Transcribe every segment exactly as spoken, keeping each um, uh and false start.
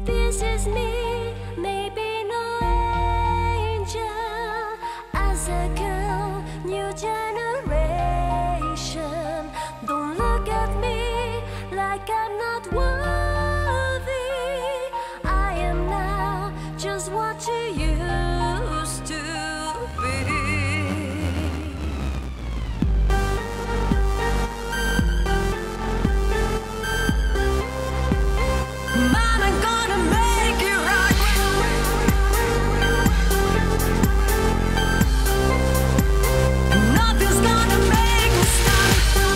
This is me, maybe no angel. As a girl, new generation. Don't look at me like I'm not worthy. I am now just what you used to be. Mama gonna make you rock. Nothing's gonna make me stop.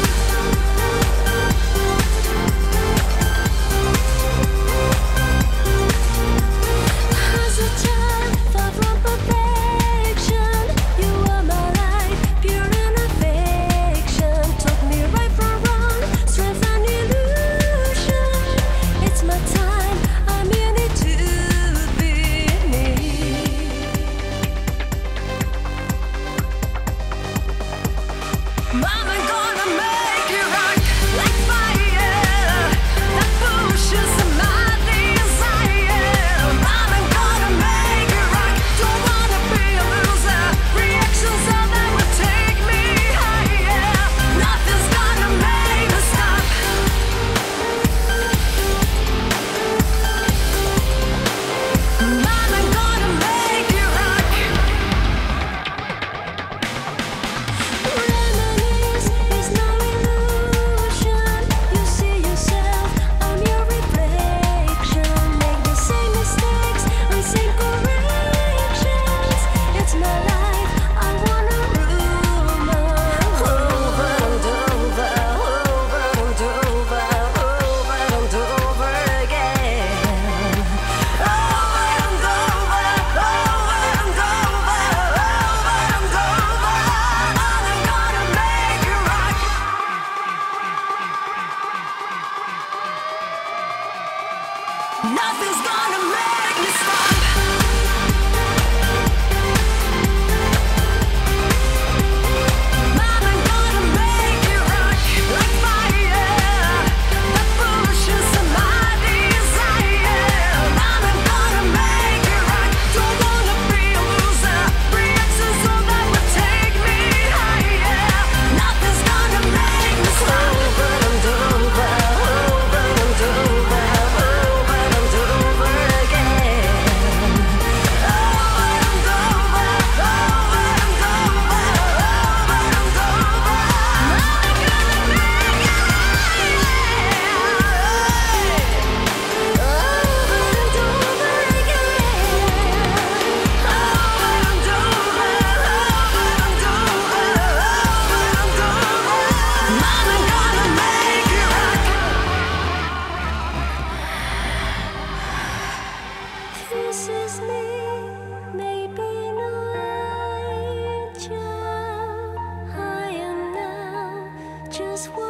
As a child, far from perfection, you were my life, pure and affection. Took me right from wrong, strength and illusion. It's my time, I'm in it to be me. Mama gonna make you rock like fire that pushes my desire. Mama gonna make you rock. Don't wanna be a loser. Reactions all that will take me higher. Nothing's gonna make me stop. Mama gonna make you rock. Reminisce is no illusion. You see yourself, I'm your reflection. Make the same mistakes and same corrections. It's my life, I wanna ruin over and over, over and over, over and over again. Over and over, over and over, over and over. I'm gonna make you rock. Nothing's gonna make me stop. Mama gonna make you rock like fire that pushes my desire. Mama gonna make you rock. Don't wanna be a loser. Reactions all that will take me higher. Nothing's gonna make me stop. Over and over, over and over, over and over again. Over and over, over and over, over and over. Mama gonna make you over and over again. Over and over, over and over, over and over. Mama gonna make you rock. This is me, maybe no angel. I am now just